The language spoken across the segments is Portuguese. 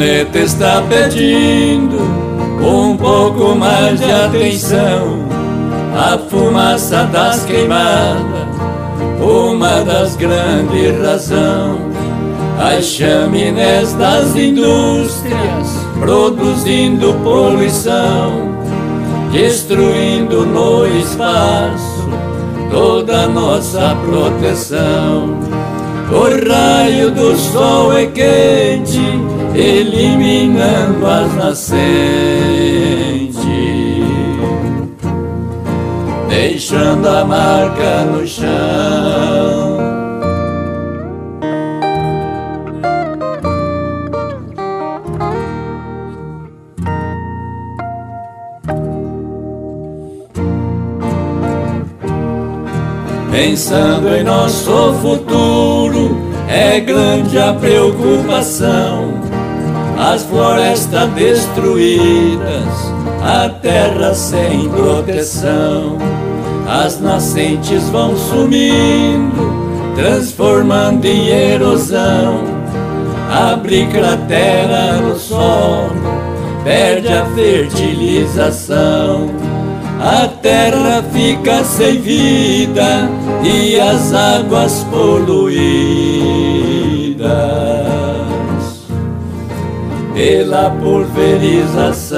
planeta está pedindo um pouco mais de atenção. A fumaça das queimadas, uma das grandes razões. As chaminés das indústrias produzindo poluição, destruindo no espaço toda nossa proteção. O raio do sol é quente, eliminando as nascentes, deixando a marca no chão. Pensando em nosso futuro, é grande a preocupação. As florestas destruídas, a terra sem proteção. As nascentes vão sumindo, transformando em erosão. Abre cratera no solo, perde a fertilização. A terra fica sem vida e as águas poluídas pela pulverização.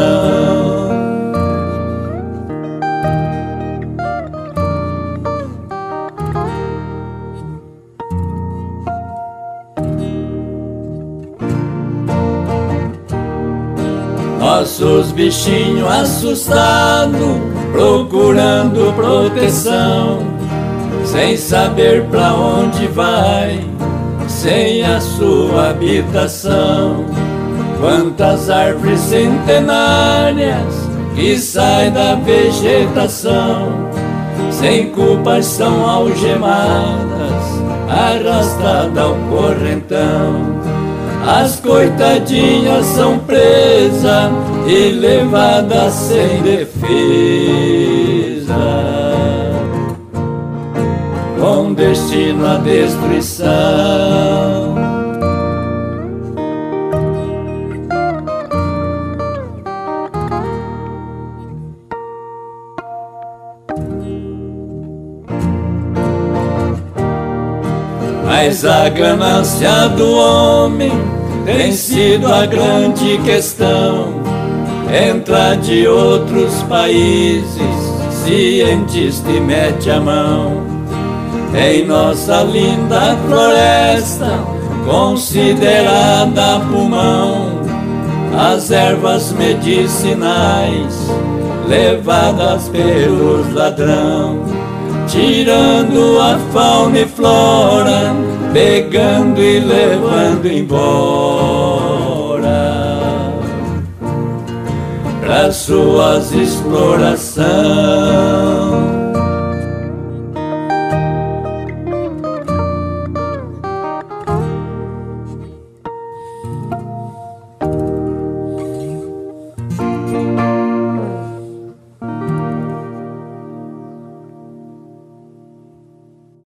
Nossos bichinhos assustados, procurando proteção, sem saber pra onde vai, sem a sua habitação. Quantas árvores centenárias que saem da vegetação, sem culpa são algemadas, arrastadas ao correntão. As coitadinhas são presas e levadas sem defesa, com destino à destruição. Mas a ganância do homem tem sido a grande questão. Entra de outros países, cientista e mete a mão em nossa linda floresta, considerada pulmão. As ervas medicinais levadas pelos ladrão, tirando a fauna e flora, pegando e levando embora para suas explorações.